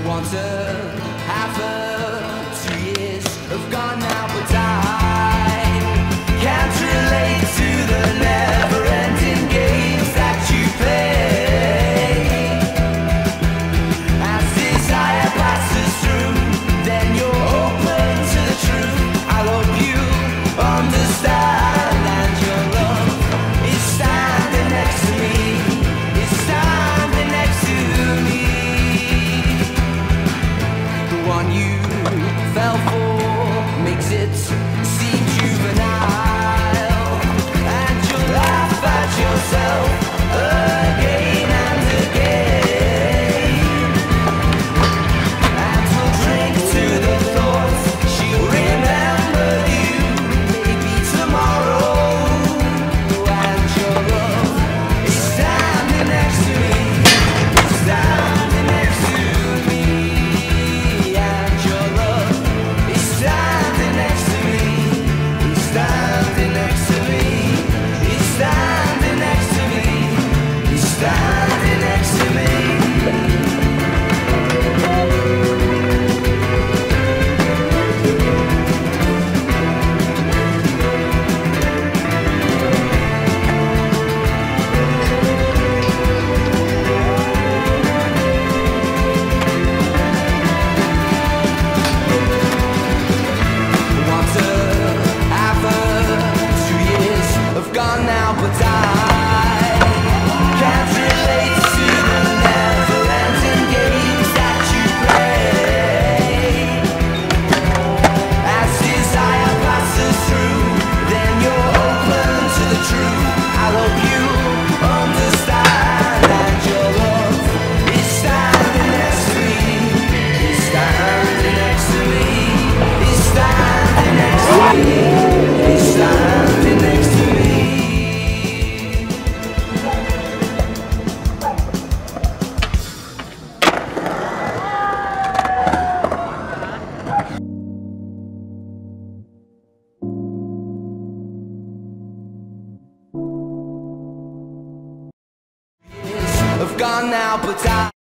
Once a half a 2 years have gone now, but I can't relate to the never-ending games that you play. As desire passes through, then you're open to the truth. I hope you understand, and your love is standing next to me. It's standing next to me. The one you fell for makes it seem juvenile, and you laugh at yourself again and again. And we'll drink to the thoughts she'll remember you maybe tomorrow. And your love is standing next to me, standing next to me. And your love is standing next to me, he's standing next to me, he's standing next to me, he's standing next to me. Once a half a 2 years have gone now, but I can't relate to the never-ending games that you play. As desire passes through, then you're open to the truth. I hope you understand, and your love is standing next to me. It's standing next to me. It's standing next to me. It's standing next to me. Have gone now, but I